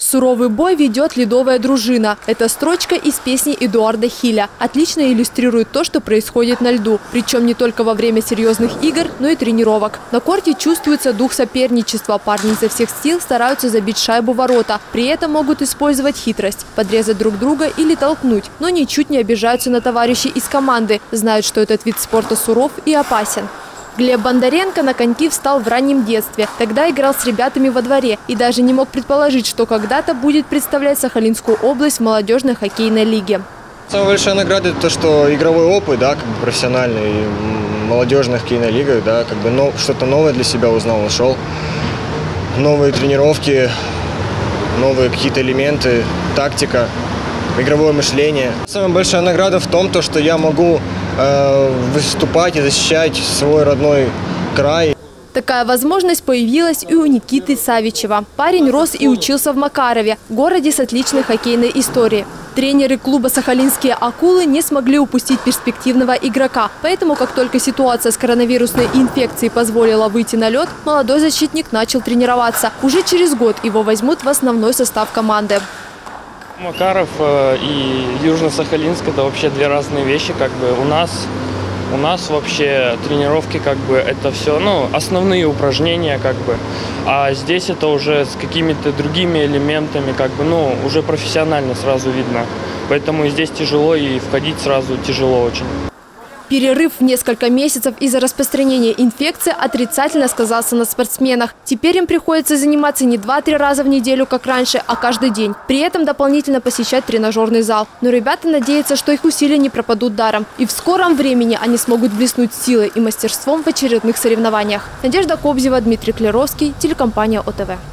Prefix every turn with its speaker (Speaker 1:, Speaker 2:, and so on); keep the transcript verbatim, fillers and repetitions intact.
Speaker 1: Суровый бой ведет ледовая дружина. Это строчка из песни Эдуарда Хиля. Отлично иллюстрирует то, что происходит на льду. Причем не только во время серьезных игр, но и тренировок. На корте чувствуется дух соперничества. Парни изо всех сил стараются забить шайбу в ворота. При этом могут использовать хитрость – подрезать друг друга или толкнуть. Но ничуть не обижаются на товарищей из команды. Знают, что этот вид спорта суров и опасен. Глеб Бондаренко на коньки встал в раннем детстве. Тогда играл с ребятами во дворе и даже не мог предположить, что когда-то будет представлять Сахалинскую область в молодежной хоккейной лиге.
Speaker 2: Самая большая награда – это то, что игровой опыт, да, как бы профессиональный, молодежная хоккейная лига, да, как бы но, что-то новое для себя узнал, нашел. Новые тренировки, новые какие-то элементы, тактика, игровое мышление. Самая большая награда в том, то, что я могу э, выступать и защищать свой родной край.
Speaker 1: Такая возможность появилась и у Никиты Савичева. Парень рос и учился в Макарове, городе с отличной хоккейной историей. Тренеры клуба «Сахалинские акулы» не смогли упустить перспективного игрока. Поэтому, как только ситуация с коронавирусной инфекцией позволила выйти на лед, молодой защитник начал тренироваться. Уже через год его возьмут в основной состав команды.
Speaker 3: Макаров и Южно-Сахалинск – это вообще две разные вещи. Как бы у нас, у нас вообще тренировки как бы это все, ну, основные упражнения как бы, а здесь это уже с какими-то другими элементами как бы, ну, уже профессионально сразу видно. Поэтому здесь тяжело и входить сразу тяжело очень.
Speaker 1: Перерыв в несколько месяцев из-за распространения инфекции отрицательно сказался на спортсменах. Теперь им приходится заниматься не два-три раза в неделю, как раньше, а каждый день. При этом дополнительно посещать тренажерный зал. Но ребята надеются, что их усилия не пропадут даром. И в скором времени они смогут блеснуть силой и мастерством в очередных соревнованиях. Надежда Кобзева, Дмитрий Клеровский, телекомпания О Т В.